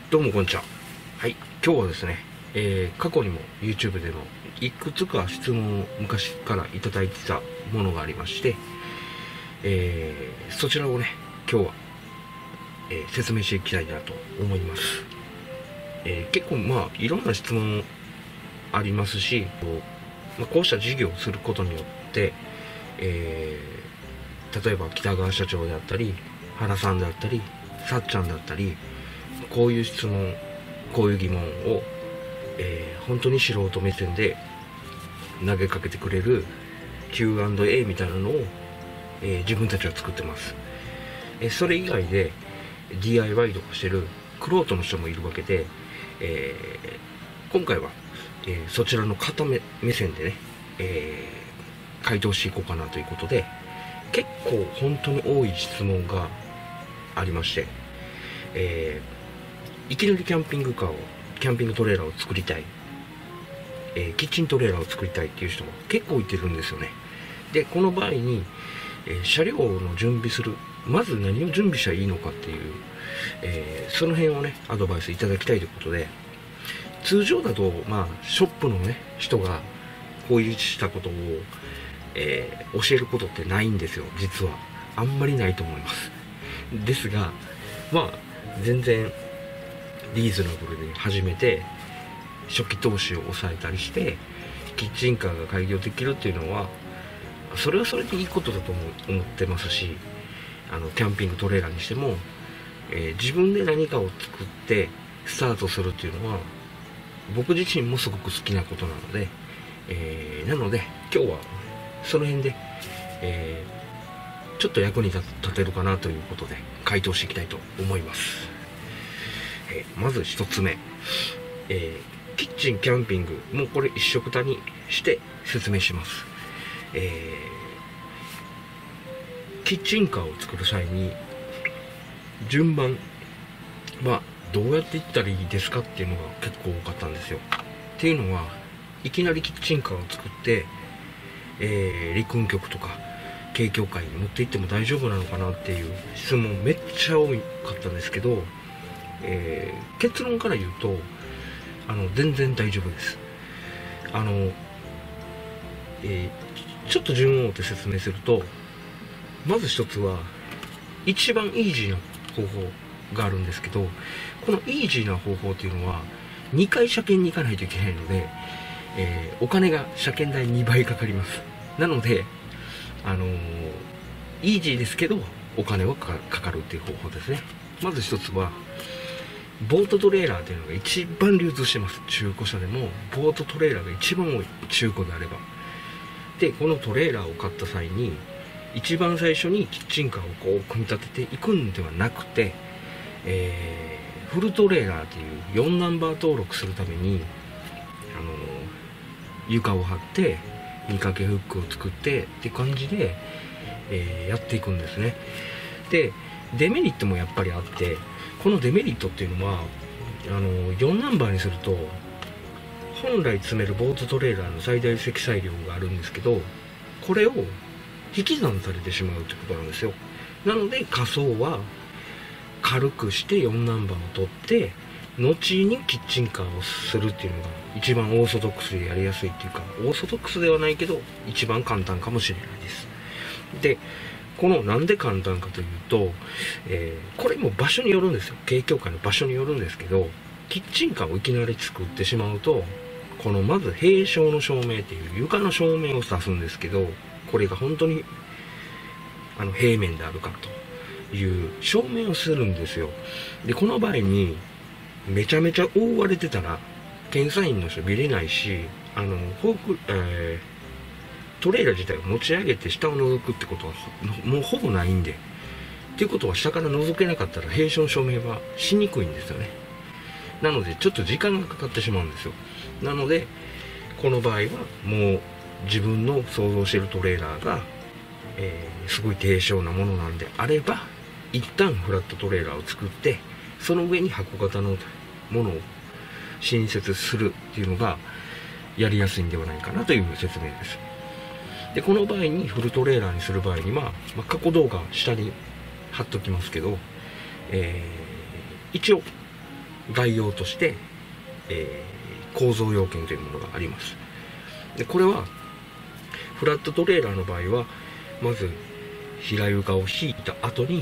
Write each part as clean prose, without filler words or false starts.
どうもこんにちは。はい、今日はですね、過去にも YouTube でもいくつか質問を昔からいただいてたものがありまして、そちらをね、今日は、説明していきたいなと思います。結構いろんな質問ありますし、こうした事業をすることによって、例えば北川社長であったり、原さんであったり、さっちゃんだったり、こういう質問、こういう疑問を、本当に素人目線で投げかけてくれる Q&A みたいなのを、自分たちは作ってます。それ以外で DIY とかしてる玄人の人もいるわけで、今回は、そちらの片目線でね、回答していこうかなということで、結構本当に多い質問がありまして、いきなりキャンピングトレーラーを作りたい、キッチントレーラーを作りたいっていう人が結構いてるんですよね。で、この場合に、車両の準備する、まず何を準備したらいいのかっていう、その辺をね、アドバイスいただきたいということで、通常だと、ショップのね、人がこういうしたことを、教えることってないんですよ、実は。あんまりないと思います。ですが、全然リーズナブルで始めて、初期投資を抑えたりして、キッチンカーが開業できるっていうのは、それはそれでいいことだと思ってますし、キャンピングトレーラーにしても、自分で何かを作ってスタートするっていうのは、僕自身もすごく好きなことなので、なので今日はその辺で、ちょっと役に立てるかなということで回答していきたいと思います。まず一つ目、キッチンキャンピング、もうこれ一緒くたにして説明します。キッチンカーを作る際に順番はどうやっていったらいいですかっていうのが結構多かったんですよ。っていうのは、いきなりキッチンカーを作って、陸運局とか景況会に持って行っても大丈夫なのかなっていう質問めっちゃ多かったんですけど、結論から言うと全然大丈夫です。ちょっと順を追って説明すると、まず一つは一番イージーな方法があるんですけど、このイージーな方法っていうのは2回車検に行かないといけないので、お金が車検代2倍かかります。なのでイージーですけどお金はかかるっていう方法ですね。まず一つはボートトレーラーっていうのが一番流通してます。中古車でもボートトレーラーが一番多い、中古であれば。で、このトレーラーを買った際に一番最初にキッチンカーをこう組み立てていくんではなくて、フルトレーラーっていう4ナンバー登録するために床を張って見かけフックを作ってって感じで、やっていくんですね。で、デメリットもやっぱりあって、このデメリットっていうのは4ナンバーにすると本来積めるボートトレーラーの最大積載量があるんですけど、これを引き算されてしまうってことなんですよ。なので仮装は軽くして4ナンバーを取って、後にキッチンカーをするっていうのが一番オーソドックスでやりやすいっていうか、オーソドックスではないけど一番簡単かもしれないです。で、このなんで簡単かというと、これも場所によるんですよ。景況会の場所によるんですけど、キッチンカーをいきなり作ってしまうと、このまず平床の照明っていう床の照明を指すんですけど、これが本当に平面であるかという証明をするんですよ。で、この場合にめちゃめちゃ覆われてたら検査員の人見れないし、トレーラー自体を持ち上げて下を覗くってことはもうほぼないんで、っていうことは下から覗けなかったら平床の照明はしにくいんですよね。なのでちょっと時間がかかってしまうんですよ。なのでこの場合はもう自分の想像しているトレーラーが、すごい低床なものなんであれば、一旦フラットトレーラーを作って、その上に箱型のものを新設するっていうのがやりやすいんではないかなという説明です。で、この場合にフルトレーラーにする場合には、過去動画下に貼っときますけど、一応概要として、構造要件というものがあります。でこれはフラットトレーラーの場合はまず平床を引いた後に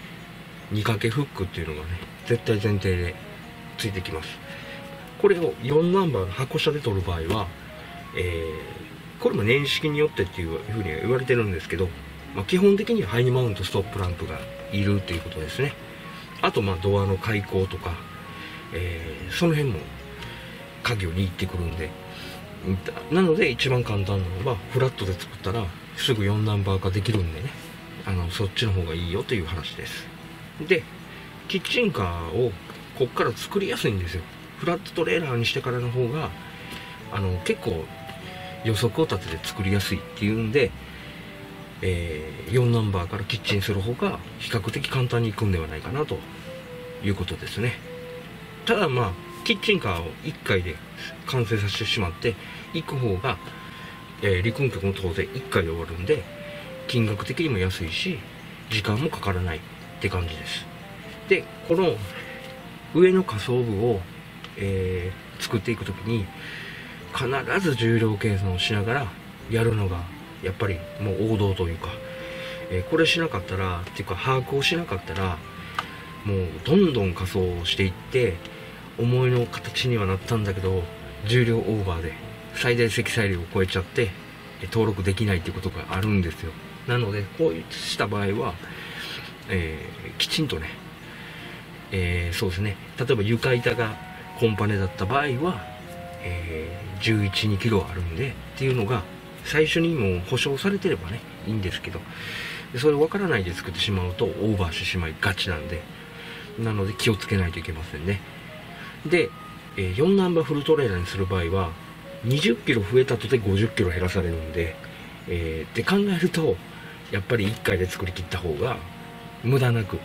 2掛けフックっていうのがね絶対前提でついてきます。これを4ナンバーの箱車で取る場合は、これも年式によってっていうふうには言われてるんですけど、基本的にはハイマウントストップランプがいるっていうことですね。あとドアの開口とか、その辺も鍵を握ってくるんで、なので一番簡単なのはフラットで作ったらすぐ4ナンバー化できるんでね、そっちの方がいいよという話です。でキッチンカーをこっから作りやすいんですよ。フラットトレーラーにしてからの方が結構予測を立てて作りやすいっていうんで、4ナンバーからキッチンする方が比較的簡単にいくんではないかなということですね。ただキッチンカーを1回で完成させてしまって行く方が、陸運局も当然1回で終わるんで金額的にも安いし時間もかからないって感じです。でこの上の下層部を、作っていくときに必ず重量計算をしながらやるのがやっぱりもう王道というか、これしなかったらっていうか把握をしなかったらもうどんどん仮装をしていって思いの形にはなったんだけど重量オーバーで最大積載量を超えちゃって登録できないっていうことがあるんですよ。なのでこうした場合は、きちんとね、そうですね、例えば床板がコンパネだった場合は、11、2キロあるんでっていうのが最初にもう保証されてればねいいんですけど、それ分からないで作ってしまうとオーバーしてしまいがちなんで、なので気をつけないといけませんね。で、4ナンバーフルトレーラーにする場合は20キロ増えたとて50キロ減らされるんで、って考えるとやっぱり1回で作り切った方が無駄なく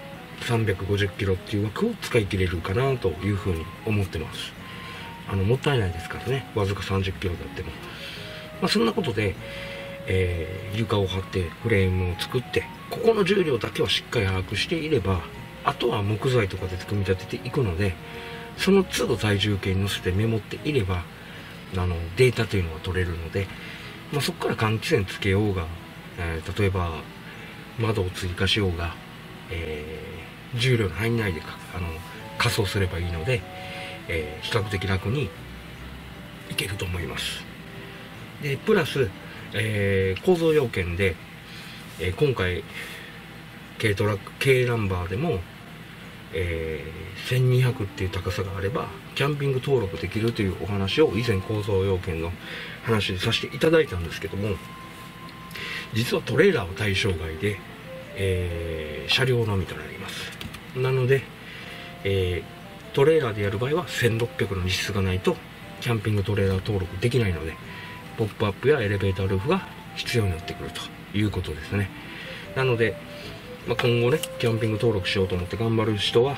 350キロっていう枠を使い切れるかなというふうに思ってます。もったいないですからね、わずか30キロだっても、そんなことで、床を張ってフレームを作ってここの重量だけはしっかり把握していればあとは木材とかで組み立てていくので、その都度体重計に乗せてメモっていればデータというのが取れるので、そこから換気扇つけようが、例えば窓を追加しようが、重量の範囲内で仮装すればいいので、比較的楽にいけると思います。でプラス、構造要件で、今回軽トラック軽ナンバーでも、1200っていう高さがあればキャンピング登録できるというお話を以前構造要件の話でさせていただいたんですけども、実はトレーラーは対象外で、車両のみとなります。なので、トレーラーでやる場合は1600の荷室がないとキャンピングトレーラー登録できないので、ポップアップやエレベータールーフが必要になってくるということですね。なので、今後ねキャンピング登録しようと思って頑張る人は、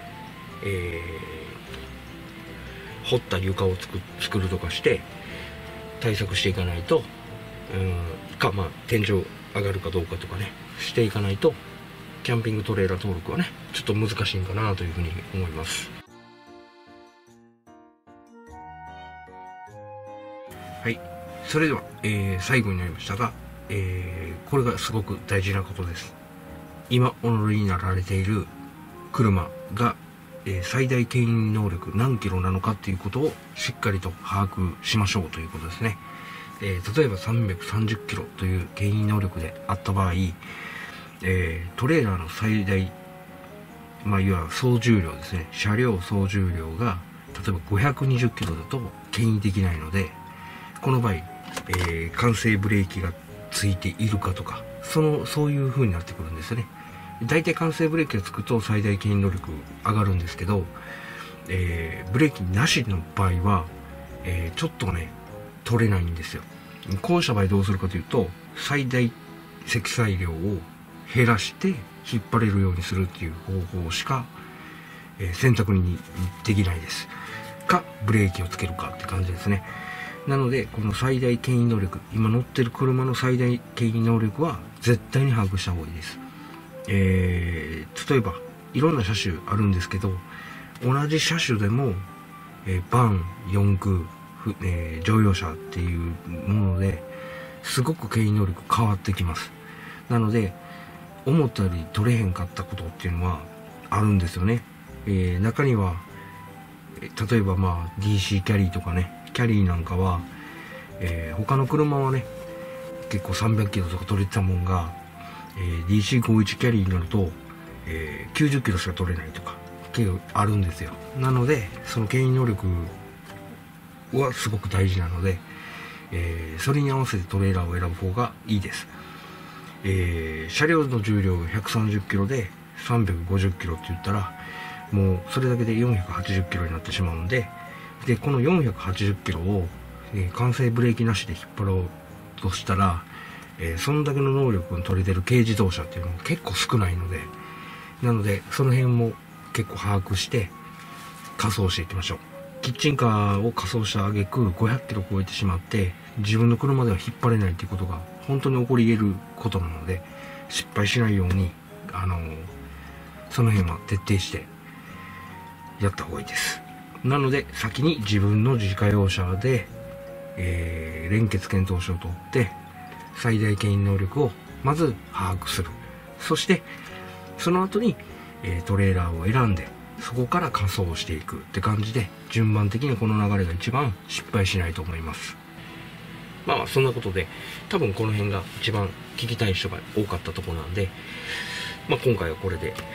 掘った床を作るとかして対策していかないと、天井上がるかどうかとかねしていかないとキャンピングトレーラー登録はねちょっと難しいんかなというふうに思います。はい、それでは、最後になりましたが、これがすごく大事なことです。今お乗りになられている車が、最大牽引能力何キロなのかっていうことをしっかりと把握しましょうということですね。例えば330キロという牽引能力であった場合、トレーラーの最大、いわゆる総重量ですね、車両総重量が例えば520キロだと牽引できないので、この場合、完成ブレーキがついているかとかそういう風になってくるんですね。だいたい完成ブレーキがつくと最大牽引能力上がるんですけど、ブレーキなしの場合は、ちょっとね取れないんですよ。こうした場合どうするかというと、最大積載量を減らして引っ張れるようにするっていう方法しか、選択にできないですか、ブレーキをつけるかって感じですね。なのでこの最大牽引能力、今乗ってる車の最大牽引能力は絶対に把握した方がいいです。例えばいろんな車種あるんですけど、 同じ車種でも、バン、四駆、乗用車っていうものですごく牽引能力変わってきます。なので思ったより取れへんかったことっていうのはあるんですよね。中には例えばDC キャリーとかね、キャリーなんかは、他の車はね結構300キロとか取れてたもんが、DC51 キャリーになると、90キロしか取れないとか結構あるんですよ。なのでその牽引能力はすごく大事なので、それに合わせてトレーラーを選ぶ方がいいです。車両の重量が130キロで350キロって言ったらもうそれだけで480キロになってしまうんで、この480キロを、完成ブレーキなしで引っ張ろうとしたら、そんだけの能力が取れてる軽自動車っていうのも結構少ないので、なのでその辺も結構把握して仮装していきましょう。キッチンカーを仮装した挙句500キロ超えてしまって自分の車では引っ張れないっていうことが本当に起こり得ることなので、失敗しないようにその辺は徹底してやった方がいいです。なので先に自分の自家用車で、連結検討書を取って最大牽引能力をまず把握する。そしてその後に、トレーラーを選んでそこから仮装していくって感じで順番的にこの流れが一番失敗しないと思います。そんなことで多分この辺が一番聞きたい人が多かったところなんで、今回はこれで、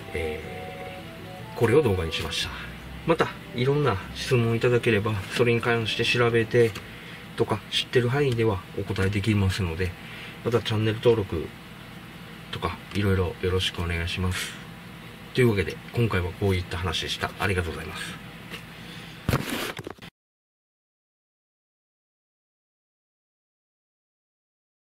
これを動画にしました。またいろんな質問いただければそれに関して調べてとか知ってる範囲ではお答えできますので、またチャンネル登録とかいろいろよろしくお願いします。というわけで今回はこういった話でした。ありがとうございます。